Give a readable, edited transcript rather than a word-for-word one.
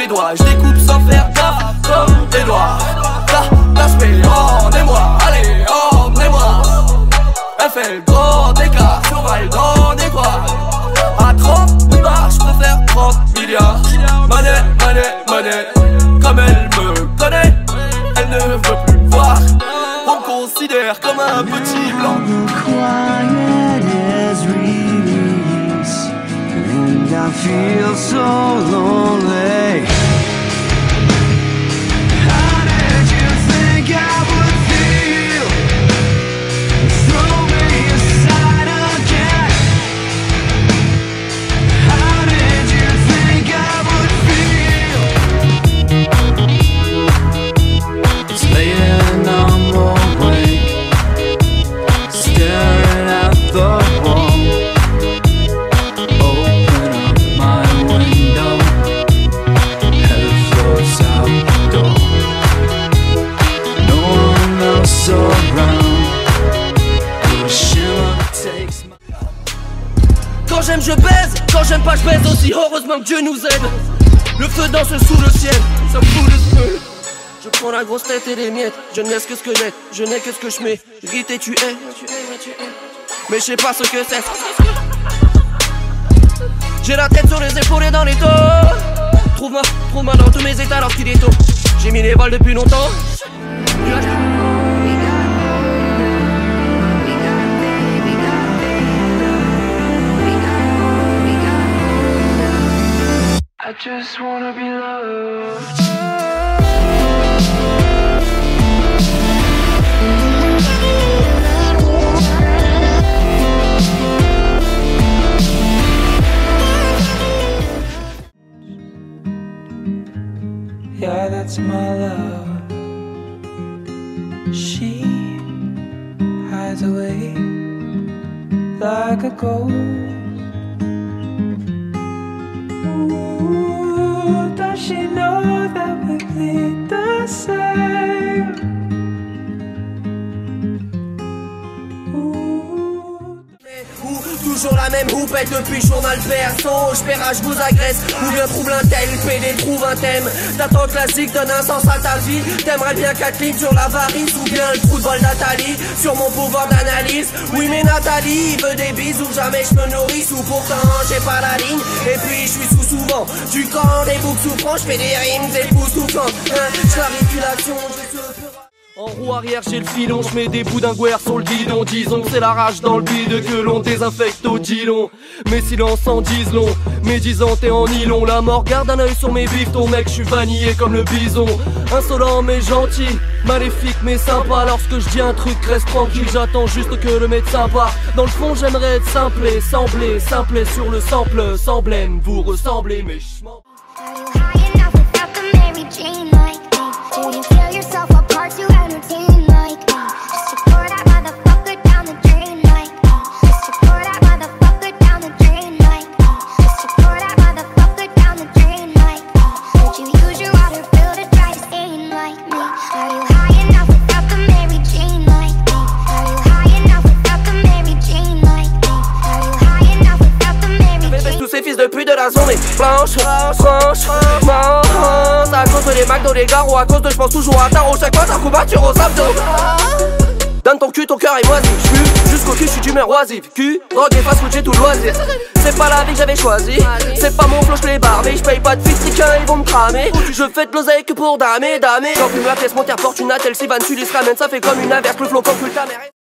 mes doigts. Je découpe sans faire gaffe comme des doigts. L'aspect, emmenez-moi, allez, emmenez-moi. Elle fait le grand écart, surveille dans des doigts. À 30 milliards, je peux faire 30 milliards. Monnaie, monnaie, monnaie. Comme elle me connaît, elle ne veut plus me voir. On me considère comme un petit blanc. I feel so lonely. How did you think I would feel? Throw me aside again. How did you think I would feel? It's late and I'm awake, staring at the wall. Quand j'aime je baise, quand j'aime pas je baise aussi. Heureusement que Dieu nous aide. Le feu danse sous le ciel, ça me fout le feu. Je prends la grosse tête et les miettes. Je ne laisse que ce que j'ai, je n'ai que ce que je mets. Rite et tu es, mais je sais pas ce que c'est. J'ai la tête sur les épaules et dans les dos. Trouve-moi dans tous mes états alors qu'il est tôt. J'ai mis les voiles depuis longtemps. I just wanna be loved. Yeah, that's my love. She hides away like a ghost. Ooh, does she know that we bleed the same? Toujours la même houppette depuis journal perso. J'pérage vous agresse, ou bien trouve un tel, PD trouve un thème. T'attends classique, donne un sens à ta vie. T'aimerais bien 4 lignes sur l'avarice, ou bien le football Nathalie. Sur mon pouvoir d'analyse, oui mais Nathalie veut des bisous, jamais je me nourris sous. Pourtant j'ai pas la ligne, et puis je suis sous souvent. Du camp des boucs souffrants, j'fais des rimes époustouflantes. J'clarifie l'action, je te ferai. En roue arrière j'ai le filon, je mets des bouts d'un guerre sur le guidon. Disons que c'est la rage dans le bide que l'on désinfecte au dilon. Mes silences en disent long, mes 10 ans t'es en nylon. La mort garde un œil sur mes bifs, ton mec je suis vanillé comme le bison. Insolent mais gentil, maléfique mais sympa. Lorsque je dis un truc reste tranquille, j'attends juste que le médecin part. Dans le fond j'aimerais être simplé, simplé sur le sample. Semblème, vous ressemblez mais je m'en... Fils de pute de la zone est franchement c'est à cause des McDo, des gares ou à cause de j'pense toujours à tarot. Chaque fois ta couverture aux abdos. Donne ton cul, ton cœur est moisi. J'fume jusqu'au cul, j'suis d'humeur oisive. Cul, drogue et fast food, j'ai tout le loisir. C'est pas la vie que j'avais choisi. C'est pas mon flow, j'plais barré. J'paye pas de fils, triquins, ils vont me cramer. Je fais de l'oseille que pour damer. Quand fume la pièce, mon terre porte une attelle. Si Van tu lui ramène, ça fait comme une averse. Le flow quand ta mère.